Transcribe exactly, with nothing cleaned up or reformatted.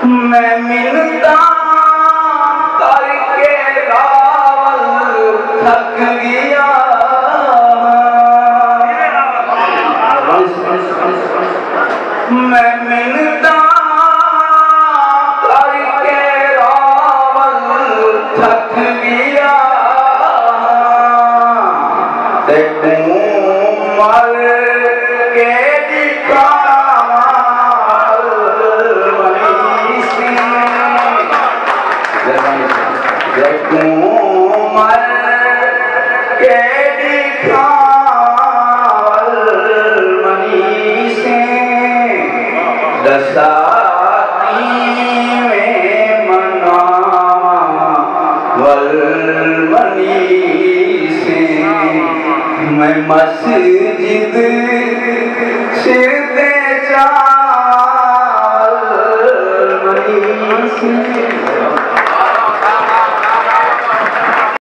मैं मिलता करके रावल थक गया। मैं मिलता करके रावल थक गया। ते तू मर के मर के दिखावल मनी से दसाती में मनावल मनी से। मैं मस्जिद सिर दे चाल मनी से।